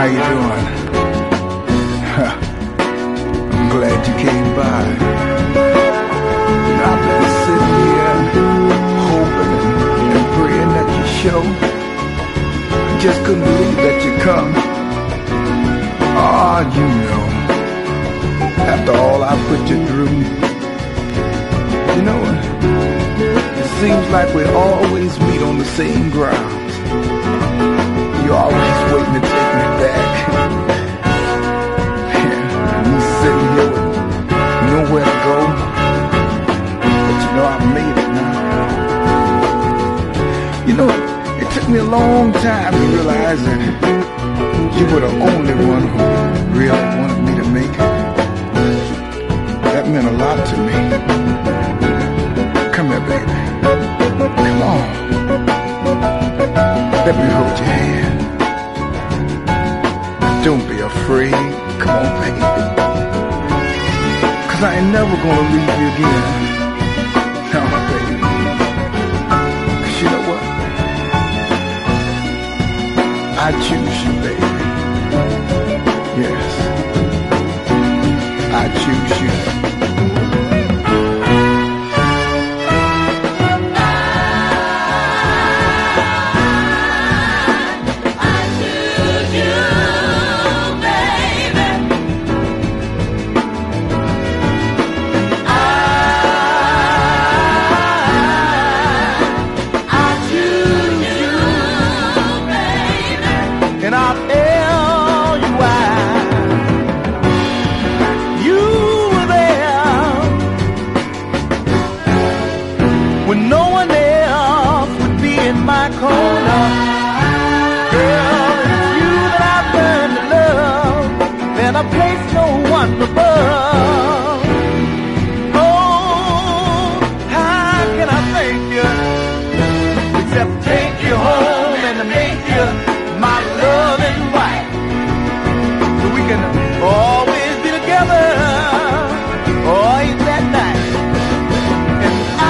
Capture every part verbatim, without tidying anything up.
How you doing? I'm glad you came by. I've been sitting here hoping and, and praying that you show. I just couldn't believe that you come. Ah, you know, after all I put you through, you know, it seems like we always meet on the same ground. You're always waiting to take me back. And me sitting here with nowhere to go. But you know, I made it now. You know, it took me a long time to realize that you were the only one who really wanted me to make it. That meant a lot to me. Come here, baby. Come on. Let me hold your hand. Don't be afraid. Come on, baby. Cause I ain't never gonna leave you again. No, baby. Cause you know what? I choose you, baby. Yes. I choose you. And I'll tell you why. You were there when no one else would be in my corner. Girl, it's you that I've learned to love, and I place no one above. Oh, how can I thank you except take you home and to make you my loving wife, so we can always be together. Oh, ain't that nice? And I,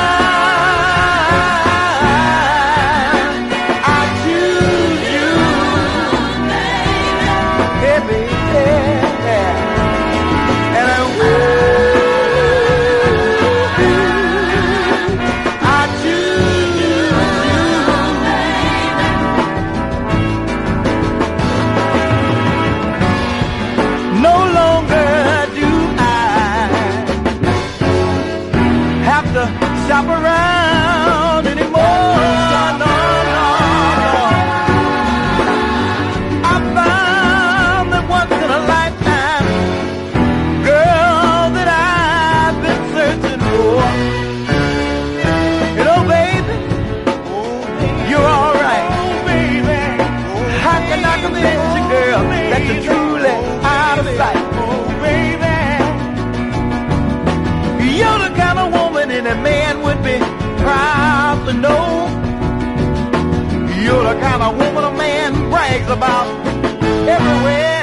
I choose you, hey baby, and I will. I choose you. No longer do I have to shop around anymore. No, no, no. I found that once in a lifetime girl that I've been searching for. You know, baby, you're alright. How can I convince you, girl, that you're truly out of sight? Oh, baby, you're the kind of woman any man would be proud to know. You're the kind of woman a man brags about everywhere.